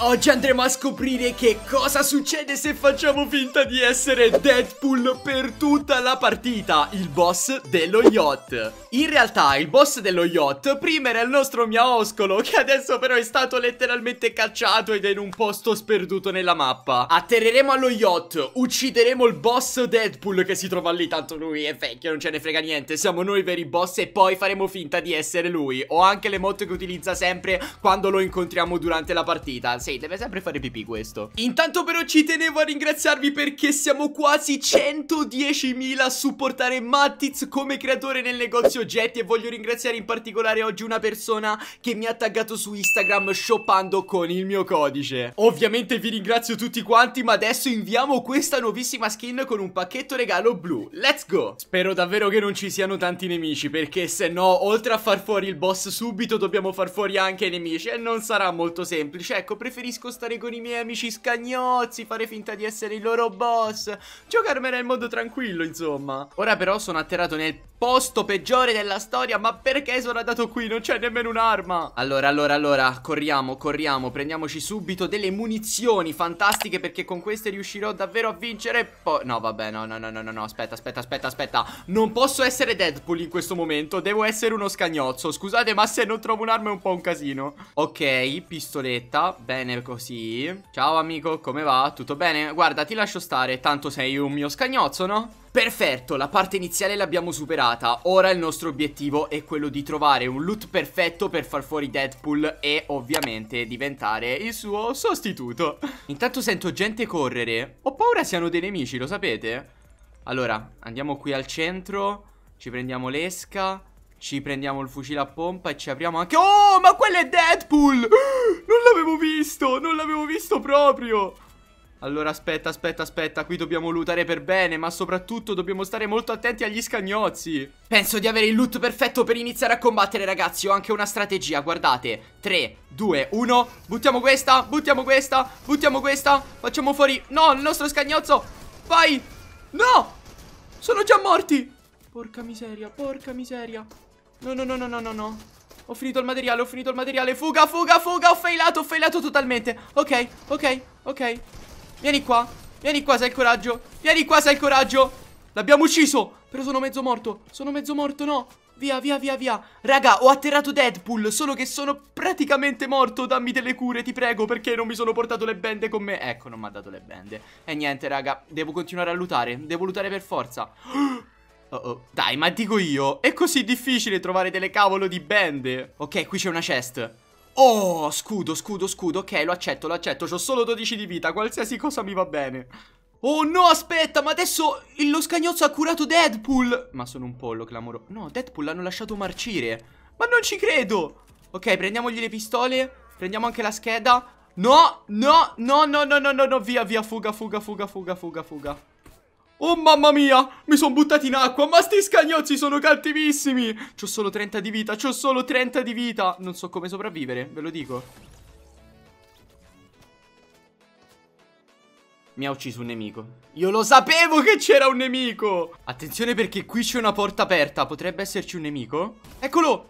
Oggi andremo a scoprire che cosa succede se facciamo finta di essere Deadpool per tutta la partita, il boss dello yacht. In realtà il boss dello yacht prima era il nostro Miaoscolo, che adesso però è stato letteralmente cacciato ed è in un posto sperduto nella mappa. Atterreremo allo yacht, uccideremo il boss Deadpool che si trova lì, tanto lui è vecchio, non ce ne frega niente, siamo noi i veri boss e poi faremo finta di essere lui. Ho anche l'emote che utilizza sempre quando lo incontriamo durante la partita. Sì, deve sempre fare pipì questo. Intanto però ci tenevo a ringraziarvi perché siamo quasi 110.000 a supportare Mattiz come creatore nel negozio oggetti. E voglio ringraziare in particolare oggi una persona che mi ha taggato su Instagram shoppando con il mio codice. Ovviamente vi ringrazio tutti quanti, ma adesso inviamo questa nuovissima skin con un pacchetto regalo blu. Let's go! Spero davvero che non ci siano tanti nemici, perché se no, oltre a far fuori il boss subito, dobbiamo far fuori anche i nemici e non sarà molto semplice. Ecco, preferisco stare con i miei amici scagnozzi, fare finta di essere il loro boss, giocarmela in modo tranquillo, insomma. Ora però sono atterrato nel posto peggiore della storia. Ma perché sono andato qui? Non c'è nemmeno un'arma. Allora, corriamo, prendiamoci subito delle munizioni fantastiche, perché con queste riuscirò davvero a vincere. Poi, no, vabbè, no, aspetta. Non posso essere Deadpool in questo momento, devo essere uno scagnozzo. Scusate, ma se non trovo un'arma è un po' un casino. Ok, pistoletta, bene così. Ciao amico, come va? Tutto bene? Guarda, ti lascio stare, tanto sei un mio scagnozzo, no? Perfetto, la parte iniziale l'abbiamo superata. Ora il nostro obiettivo è quello di trovare un loot perfetto per far fuori Deadpool e ovviamente diventare il suo sostituto. Intanto sento gente correre. Ho paura siano dei nemici, lo sapete? Allora, andiamo qui al centro, ci prendiamo l'esca, ci prendiamo il fucile a pompa e ci apriamo anche... Oh, ma quello è Deadpool! Non l'avevo visto proprio. Allora aspetta, qui dobbiamo lootare per bene, ma soprattutto dobbiamo stare molto attenti agli scagnozzi. Penso di avere il loot perfetto per iniziare a combattere, ragazzi. Ho anche una strategia, guardate. 3, 2, 1, buttiamo questa, facciamo fuori... No, il nostro scagnozzo. Vai. No, sono già morti. Porca miseria. No. Ho finito il materiale, fuga, ho failato totalmente. Ok. Vieni qua, sai il coraggio. L'abbiamo ucciso, però sono mezzo morto, no. Via. Raga, ho atterrato Deadpool, solo che sono praticamente morto. Dammi delle cure, ti prego, perché non mi sono portato le bende con me. Ecco, non mi ha dato le bende. E niente, raga, devo continuare a lootare. Devo lootare per forza. Dai, ma dico io, è così difficile trovare delle cavolo di bende. Ok, qui c'è una chest. Oh, scudo. Ok, lo accetto. C'ho solo 12 di vita, qualsiasi cosa mi va bene. Oh no, aspetta, ma adesso lo scagnozzo ha curato Deadpool. Ma sono un pollo clamoroso. No, Deadpool l'hanno lasciato marcire. Ma non ci credo. Ok, prendiamogli le pistole. Prendiamo anche la scheda. No, via, fuga. Oh mamma mia, mi sono buttato in acqua. Ma sti scagnozzi sono cattivissimi. C'ho solo 30 di vita, Non so come sopravvivere, ve lo dico. Mi ha ucciso un nemico. Io lo sapevo che c'era un nemico. Attenzione, perché qui c'è una porta aperta. Potrebbe esserci un nemico. Eccolo.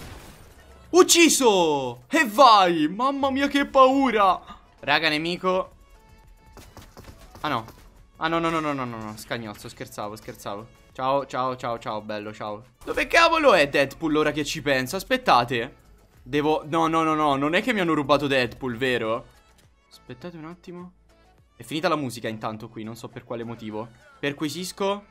Ucciso. E vai. Mamma mia, che paura. Raga, nemico. Ah no, scagnozzo, scherzavo. Ciao, bello, ciao. Dove cavolo è Deadpool ora che ci penso? Aspettate. No, non è che mi hanno rubato Deadpool, vero? Aspettate un attimo. È finita la musica intanto qui, non so per quale motivo. Perquisisco.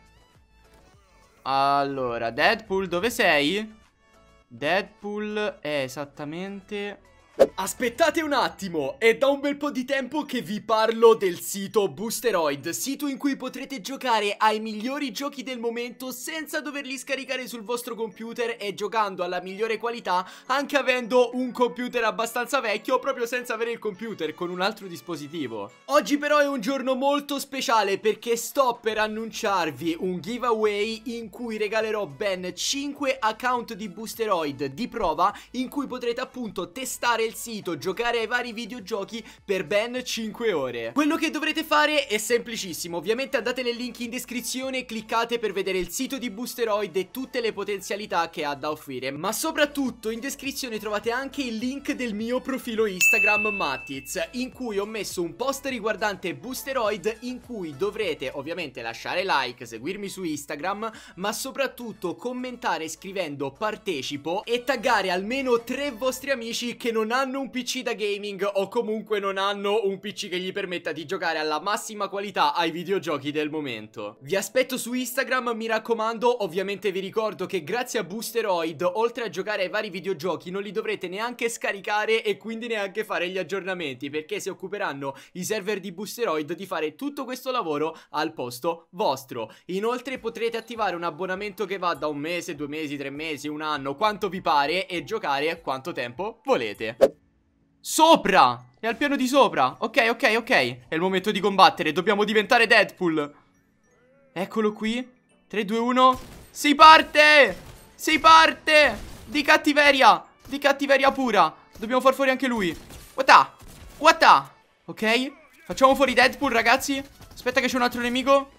Allora, Deadpool, dove sei? Deadpool è esattamente... Aspettate un attimo, è da un bel po' di tempo che vi parlo del sito Boosteroid, sito in cui potrete giocare ai migliori giochi del momento senza doverli scaricare sul vostro computer e giocando alla migliore qualità, anche avendo un computer abbastanza vecchio, proprio senza avere il computer, con un altro dispositivo. Oggi però è un giorno molto speciale perché sto per annunciarvi un giveaway in cui regalerò ben 5 account di Boosteroid di prova in cui potrete appunto testare il sito, giocare ai vari videogiochi per ben 5 ore. Quello che dovrete fare è semplicissimo, ovviamente andate nel link in descrizione e cliccate per vedere il sito di Boosteroid e tutte le potenzialità che ha da offrire. Ma soprattutto in descrizione trovate anche il link del mio profilo Instagram Mattiz, in cui ho messo un post riguardante Boosteroid in cui dovrete ovviamente lasciare like, seguirmi su Instagram, ma soprattutto commentare scrivendo partecipo e taggare almeno 3 vostri amici che non hanno un PC da gaming o comunque non hanno un PC che gli permetta di giocare alla massima qualità ai videogiochi del momento. Vi aspetto su Instagram, mi raccomando. Ovviamente vi ricordo che grazie a Boosteroid, oltre a giocare ai vari videogiochi, non li dovrete neanche scaricare e quindi neanche fare gli aggiornamenti, perché si occuperanno i server di Boosteroid di fare tutto questo lavoro al posto vostro. Inoltre potrete attivare un abbonamento che va da 1 mese, 2 mesi, 3 mesi, 1 anno, quanto vi pare, e giocare quanto tempo volete. Sopra! È al piano di sopra. Ok, ok, ok. È il momento di combattere. Dobbiamo diventare Deadpool. Eccolo qui. 3, 2, 1. Si parte! Si parte! Di cattiveria! Di cattiveria pura. Dobbiamo far fuori anche lui. What? What? Ok. Facciamo fuori Deadpool, ragazzi. Aspetta che c'è un altro nemico.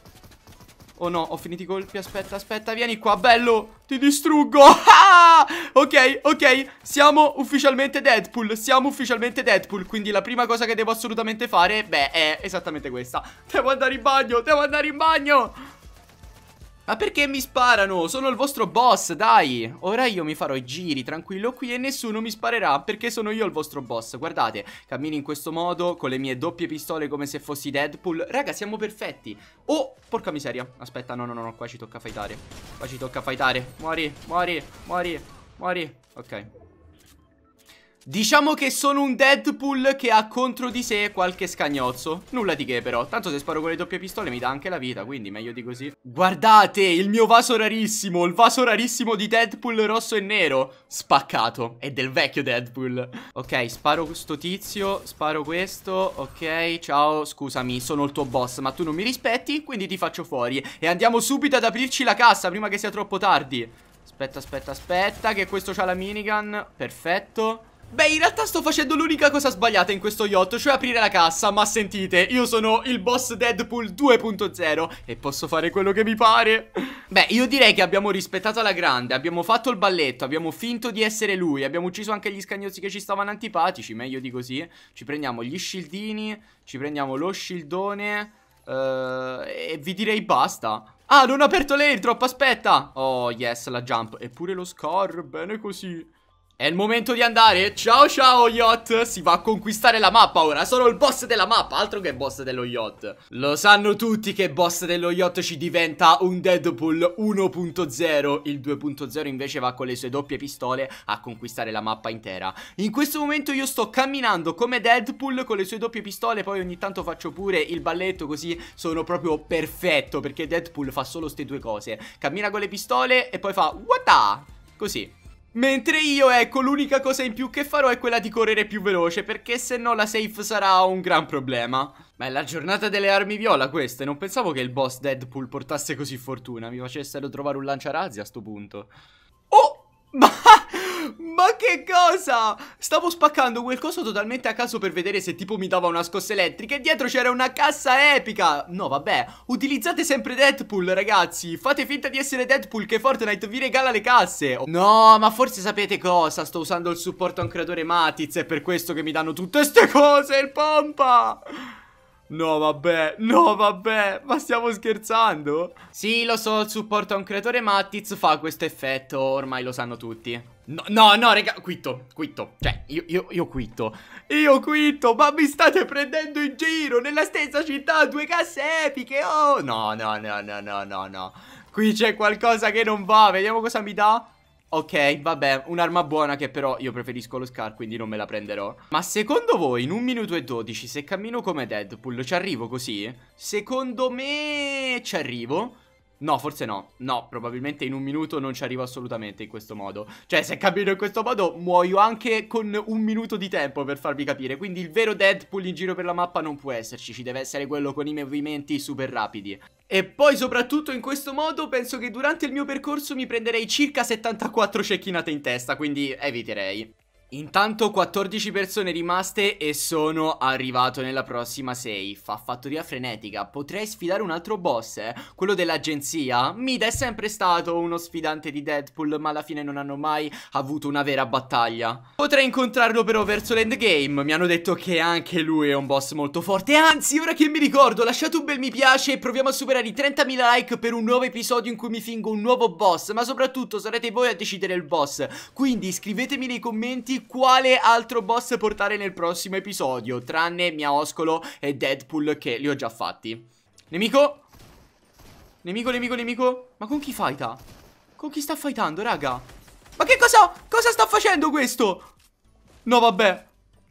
Oh no, ho finito i colpi. Aspetta, aspetta, vieni qua, bello. Ti distruggo. Ah! Ok, ok. Siamo ufficialmente Deadpool. Siamo ufficialmente Deadpool. Quindi la prima cosa che devo assolutamente fare, beh, è esattamente questa. Devo andare in bagno. Devo andare in bagno. Ma perché mi sparano? Sono il vostro boss, dai. Ora io mi farò i giri tranquillo qui e nessuno mi sparerà, perché sono io il vostro boss. Guardate, cammino in questo modo con le mie doppie pistole come se fossi Deadpool. Raga, siamo perfetti. Oh, porca miseria. Aspetta, no, no, no, qua ci tocca fightare. Qua ci tocca fightare. Muori, muori, muori, muori. Ok. Diciamo che sono un Deadpool che ha contro di sé qualche scagnozzo. Nulla di che però. Tanto se sparo con le doppie pistole mi dà anche la vita, quindi meglio di così. Guardate, il mio vaso rarissimo. Il vaso rarissimo di Deadpool rosso e nero. Spaccato. È del vecchio Deadpool. Ok, sparo questo tizio. Sparo questo. Ok, ciao, scusami, sono il tuo boss, ma tu non mi rispetti, quindi ti faccio fuori. E andiamo subito ad aprirci la cassa prima che sia troppo tardi. Aspetta, aspetta, aspetta, che questo c'ha la minigun. Perfetto. Beh, in realtà sto facendo l'unica cosa sbagliata in questo yacht, cioè aprire la cassa. Ma sentite, io sono il boss Deadpool 2.0 e posso fare quello che mi pare. Beh, io direi che abbiamo rispettato alla grande. Abbiamo fatto il balletto, abbiamo finto di essere lui. Abbiamo ucciso anche gli scagnozzi che ci stavano antipatici, meglio di così. Ci prendiamo gli shieldini, ci prendiamo lo shieldone e vi direi basta. Ah, non ho aperto l'airdrop, aspetta. Oh, yes, la jump. Eppure lo scar, bene così. È il momento di andare. Ciao ciao yacht. Si va a conquistare la mappa ora. Sono il boss della mappa, altro che boss dello yacht. Lo sanno tutti che boss dello yacht ci diventa un Deadpool 1.0. Il 2.0 invece va con le sue doppie pistole a conquistare la mappa intera. In questo momento io sto camminando come Deadpool con le sue doppie pistole. Poi ogni tanto faccio pure il balletto, così sono proprio perfetto, perché Deadpool fa solo ste due cose. Cammina con le pistole e poi fa what? Così. Mentre io, ecco, l'unica cosa in più che farò è quella di correre più veloce, perché se no la safe sarà un gran problema. Ma è la giornata delle armi viola questa, e non pensavo che il boss Deadpool portasse così fortuna. Mi facessero trovare un lanciarazzi a sto punto. Oh! Ma che cosa? Stavo spaccando quel coso totalmente a caso per vedere se tipo mi dava una scossa elettrica e dietro c'era una cassa epica. No vabbè, utilizzate sempre Deadpool ragazzi. Fate finta di essere Deadpool che Fortnite vi regala le casse. No, ma forse sapete cosa? Sto usando il supporto a un creatore Mattiz, è per questo che mi danno tutte ste cose, il pompa. No vabbè, ma stiamo scherzando? Sì, lo so, il supporto a un creatore Mattiz fa questo effetto, ormai lo sanno tutti. No, raga, quitto, cioè, io quitto. Io quitto, ma mi state prendendo in giro, nella stessa città, 2 casse epiche, oh! No. Qui c'è qualcosa che non va, vediamo cosa mi dà. Ok, vabbè, un'arma buona che però io preferisco lo scar, quindi non me la prenderò. Ma secondo voi in 1 minuto e 12 se cammino come Deadpool ci arrivo così? Secondo me ci arrivo. No, forse no. No, probabilmente in 1 minuto non ci arrivo assolutamente in questo modo. Cioè, se cammino in questo modo muoio anche con 1 minuto di tempo, per farvi capire. Quindi il vero Deadpool in giro per la mappa non può esserci. Ci deve essere quello con i movimenti super rapidi. E poi soprattutto in questo modo penso che durante il mio percorso mi prenderei circa 74 cecchinate in testa, quindi eviterei. Intanto 14 persone rimaste e sono arrivato nella prossima safe. A fattoria frenetica. Potrei sfidare un altro boss, quello dell'agenzia. Mid è sempre stato uno sfidante di Deadpool, ma alla fine non hanno mai avuto una vera battaglia. Potrei incontrarlo però verso l'endgame. Mi hanno detto che anche lui è un boss molto forte. Anzi, ora che mi ricordo, lasciate un bel mi piace e proviamo a superare i 30.000 like per un nuovo episodio in cui mi fingo un nuovo boss. Ma soprattutto sarete voi a decidere il boss. Quindi scrivetemi nei commenti quale altro boss portare nel prossimo episodio, tranne Miaoscolo e Deadpool, che li ho già fatti. Nemico. Nemico. Ma con chi fighta? Con chi sta fightando, raga? Ma che cosa sta facendo questo? No vabbè.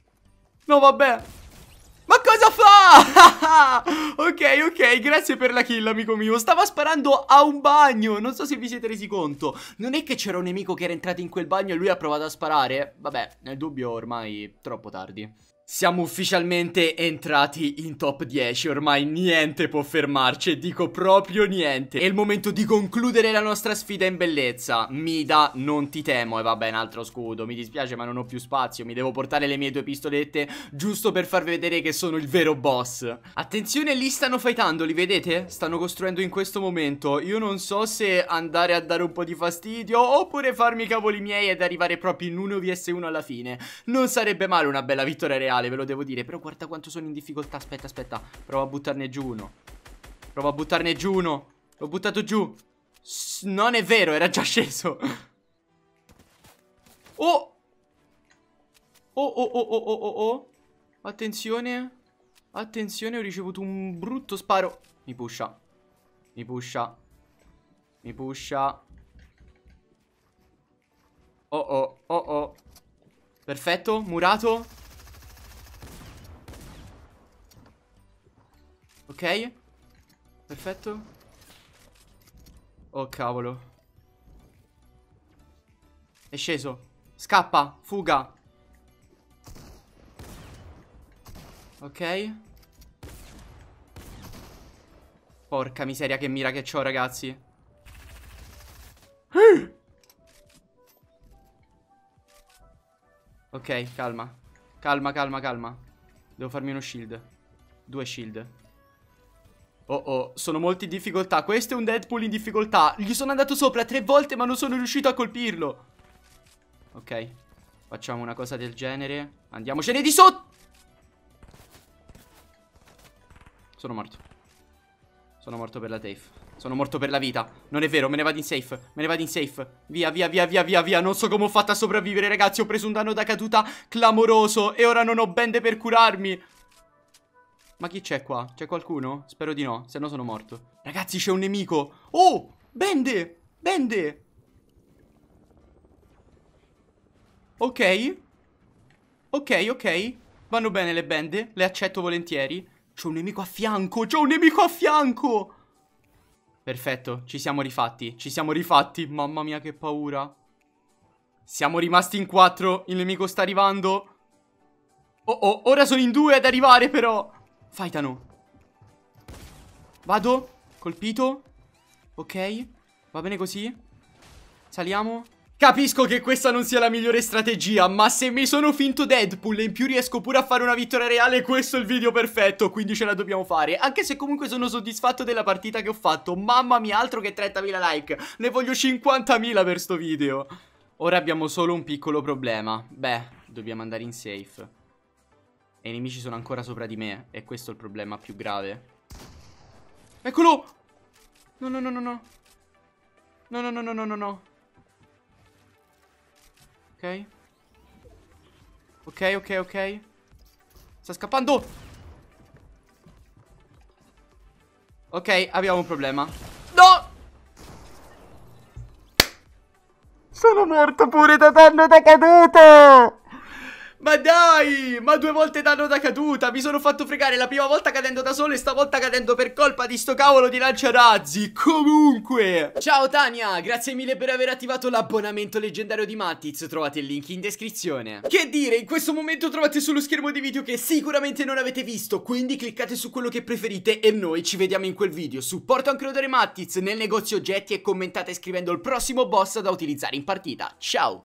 Ma cosa fa? Ok, grazie per la kill, amico mio. Stava sparando a un bagno. Non so se vi siete resi conto. Non è che c'era un nemico che era entrato in quel bagno e lui ha provato a sparare? Vabbè, nel dubbio ormai troppo tardi. Siamo ufficialmente entrati in top 10, ormai niente può fermarci, e dico proprio niente. È il momento di concludere la nostra sfida in bellezza. Mida, non ti temo, e vabbè, un altro scudo, mi dispiace ma non ho più spazio, mi devo portare le mie 2 pistolette giusto per farvi vedere che sono il vero boss. Attenzione, lì stanno fightando, li vedete? Stanno costruendo in questo momento. Io non so se andare a dare un po' di fastidio oppure farmi i cavoli miei ed arrivare proprio in 1 vs 1 alla fine. Non sarebbe male una bella vittoria reale, ve lo devo dire. Però guarda quanto sono in difficoltà. Aspetta. Prova a buttarne giù uno. L'ho buttato giù. Non è vero, era già sceso. Oh. Attenzione, ho ricevuto un brutto sparo. Mi pusha. Oh. Perfetto, murato. Ok, perfetto. Oh cavolo. È sceso. Scappa, fuga. Ok. Porca miseria, che mira che c'ho, ragazzi. Ok, calma. Devo farmi uno shield. 2 shield. Oh, sono molto in difficoltà. Questo è un Deadpool in difficoltà. Gli sono andato sopra 3 volte ma non sono riuscito a colpirlo. Ok, facciamo una cosa del genere. Andiamocene di sotto. Sono morto per la safe. Sono morto per la vita. Non è vero, me ne vado in safe. Via. Non so come ho fatto a sopravvivere, ragazzi. Ho preso un danno da caduta clamoroso e ora non ho bende per curarmi. Ma chi c'è qua? C'è qualcuno? Spero di no, se no sono morto. Ragazzi, c'è un nemico. Oh, bende. Ok. Vanno bene le bende, le accetto volentieri. C'è un nemico a fianco. Perfetto, ci siamo rifatti. Mamma mia, che paura. Siamo rimasti in 4. Il nemico sta arrivando. Oh, ora sono in 2 ad arrivare però. Fightano. Vado. Colpito. Ok. Va bene così. Saliamo. Capisco che questa non sia la migliore strategia, ma se mi sono finto Deadpool e in più riesco pure a fare una vittoria reale, questo è il video perfetto, quindi ce la dobbiamo fare. Anche se comunque sono soddisfatto della partita che ho fatto. Mamma mia, altro che 30.000 like. Ne voglio 50.000 per sto video. Ora abbiamo solo un piccolo problema. Beh, dobbiamo andare in safe. E i nemici sono ancora sopra di me. E questo è il problema più grave. Eccolo! No. Ok. Sta scappando. Ok, abbiamo un problema. No! Sono morto pure da danno da caduta! Ma dai, ma 2 volte danno da caduta. Mi sono fatto fregare la prima volta cadendo da solo e stavolta cadendo per colpa di sto cavolo di lanciarazzi. Comunque, ciao Tania, grazie mille per aver attivato l'abbonamento leggendario di Mattiz. Trovate il link in descrizione. Che dire, in questo momento trovate sullo schermo dei video che sicuramente non avete visto, quindi cliccate su quello che preferite e noi ci vediamo in quel video. Supporto anche Creatore Mattiz nel negozio oggetti e commentate scrivendo il prossimo boss da utilizzare in partita. Ciao.